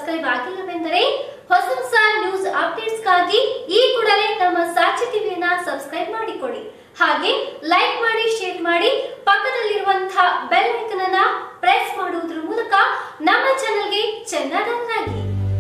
Subscribe ಆಗಿಲ್ಲವೆಂದರೆ ಹೊಸ ಹೊಸ news ಅಪ್ಡೇಟ್ಸ್ಗಾಗಿ ಈ ಕೂಡಲೇ ನಮ್ಮ ಸಾಕ್ಷಿ ಟಿವಿಯನ್ನ ಸಬ್ಸ್ಕ್ರೈಬ್ ಮಾಡಿಕೊಳ್ಳಿ. ಹಾಗೆ ಲೈಕ್ ಮಾಡಿ, ಶೇರ್ ಮಾಡಿ, ಪಕ್ಕದಲ್ಲಿರುವಂತಹ ಬೆಲ್ ಐಕಾನ್ ಅನ್ನು ಪ್ರೆಸ್ ಮಾಡುವುದರ ಮೂಲಕ ನಮ್ಮ ಚಾನೆಲ್ಗೆ ಚೆನ್ನಾಗಿ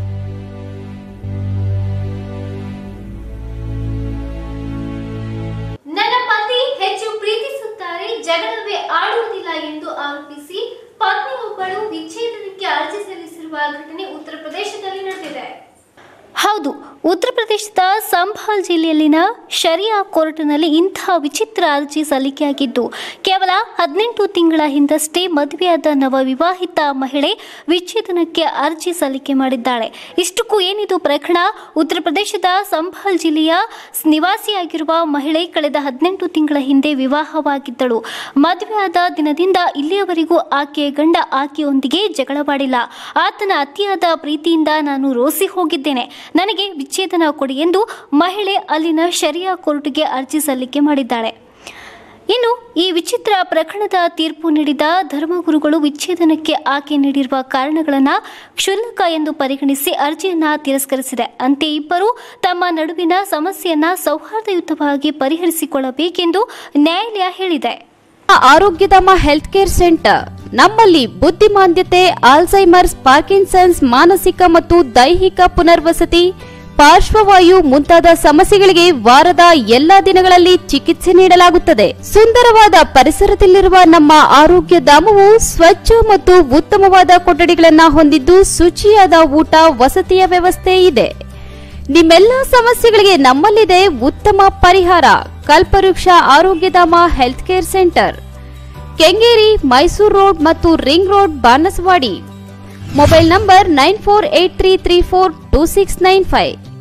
ನನ್ನ ಪತಿ ಹೆಚ್ಚು ಪ್ರೀತಿಸುತ್ತಾರೆ, ಜಗಳವೇ ಆಡುವುದಿಲ್ಲ ಎಂದು ಆರೋಪಿಸಿ ಪತ್ನಿಯೊಬ್ಬಳು ವಿಚ್ಛೇದನಕ್ಕೆ ಅರ್ಜಿ ಸಲ್ಲಿಸಿರುವ ಘಟನೆ ಉತ್ತರ ಪ್ರದೇಶದಲ್ಲಿ ನಡೆದಿದೆ. ಹೌದು, ಉತ್ತರ ಪ್ರದೇಶದ ಸಂಭಾಲ್ ಜಿಲ್ಲೆಯಲ್ಲಿನ ಶರಿಯಾ ಕೋರ್ಟ್ನಲ್ಲಿ ಇಂತಹ ವಿಚಿತ್ರ ಅರ್ಜಿ ಸಲ್ಲಿಕೆಯಾಗಿದ್ದು, ಕೇವಲ 18 ತಿಂಗಳ ಹಿಂದಷ್ಟೇ ಮದುವೆಯಾದ ನವ ವಿವಾಹಿತ ಮಹಿಳೆ ವಿಚ್ಛೇದನಕ್ಕೆ ಅರ್ಜಿ ಸಲ್ಲಿಕೆ ಮಾಡಿದ್ದಾಳೆ. ಇಷ್ಟಕ್ಕೂ ಏನಿದು ಪ್ರಕರಣ? ಉತ್ತರ ಪ್ರದೇಶದ ಸಂಭಾಲ್ ಜಿಲ್ಲೆಯ ನಿವಾಸಿಯಾಗಿರುವ ಮಹಿಳೆ ಕಳೆದ 18 ತಿಂಗಳ ಹಿಂದೆ ವಿವಾಹವಾಗಿದ್ದಳು. ಮದುವೆಯಾದ ದಿನದಿಂದ ಇಲ್ಲಿಯವರೆಗೂ ಆಕೆಯ ಗಂಡ ಆಕೆಯೊಂದಿಗೆ ಜಗಳವಾಡಿಲ್ಲ. ಆತನ ಅತಿಯಾದ ಪ್ರೀತಿಯಿಂದ ನಾನು ರೋಸಿ ಹೋಗಿದ್ದೇನೆ, ನನಗೆ ವಿಚ್ಛೇದನ ಕೊಡಿ ಎಂದು ಮಹಿಳೆ ಅಲ್ಲಿನ ಶರಿಯಾ ಕೋರ್ಟ್ಗೆ ಅರ್ಜಿ ಸಲ್ಲಿಕೆ ಮಾಡಿದ್ದಾಳೆ. ಇನ್ನು ಈ ವಿಚಿತ್ರ ಪ್ರಕರಣದ ತೀರ್ಪು ನೀಡಿದ ಧರ್ಮಗುರುಗಳು ವಿಚ್ಛೇದನಕ್ಕೆ ಆಕೆ ನೀಡಿರುವ ಕಾರಣಗಳನ್ನು ಕ್ಷುಲ್ಲಕ ಎಂದು ಪರಿಗಣಿಸಿ ಅರ್ಜಿಯನ್ನ ತಿರಸ್ಕರಿಸಿದೆ. ಅಂತೆ ಇಬ್ಬರು ತಮ್ಮ ನಡುವಿನ ಸಮಸ್ಯೆಯನ್ನ ಸೌಹಾರ್ದಯುತವಾಗಿ ಪರಿಹರಿಸಿಕೊಳ್ಳಬೇಕೆಂದು ನ್ಯಾಯಾಲಯ ಹೇಳಿದೆ. ಆರೋಗ್ಯಧಾಮ ಹೆಲ್ತ್ ಕೇರ್ ಸೆಂಟರ್ ನಮ್ಮಲ್ಲಿ ಬುದ್ಧಿಮಾಂದ್ಯತೆ, ಆಲ್ಝೈಮರ್ಸ್, ಪಾರ್ಕಿನ್ಸನ್ಸ್, ಮಾನಸಿಕ ಮತ್ತು ದೈಹಿಕ ಪುನರ್ವಸತಿ, ಪಾರ್ಶ್ವವಾಯು ಮುಂತಾದ ಸಮಸ್ಯೆಗಳಿಗೆ ವಾರದ ಎಲ್ಲಾ ದಿನಗಳಲ್ಲಿ ಚಿಕಿತ್ಸೆ ನೀಡಲಾಗುತ್ತದೆ. ಸುಂದರವಾದ ಪರಿಸರದಲ್ಲಿರುವ ನಮ್ಮ ಆರೋಗ್ಯಧಾಮವು ಸ್ವಚ್ಛ ಮತ್ತು ಉತ್ತಮವಾದ ಕೊಠಡಿಗಳನ್ನು ಹೊಂದಿದ್ದು ಶುಚಿಯಾದ ಊಟ, ವಸತಿಯ ವ್ಯವಸ್ಥೆ ಇದೆ. ನಿಮ್ಮೆಲ್ಲ ಸಮಸ್ಯೆಗಳಿಗೆ ನಮ್ಮಲ್ಲಿದೆ ಉತ್ತಮ ಪರಿಹಾರ. Kalpavriksha Arogyadhama health care centre, Kengeri, Mysuru road ಮತ್ತು ring road, Banaswadi. Mobile number 9483342695.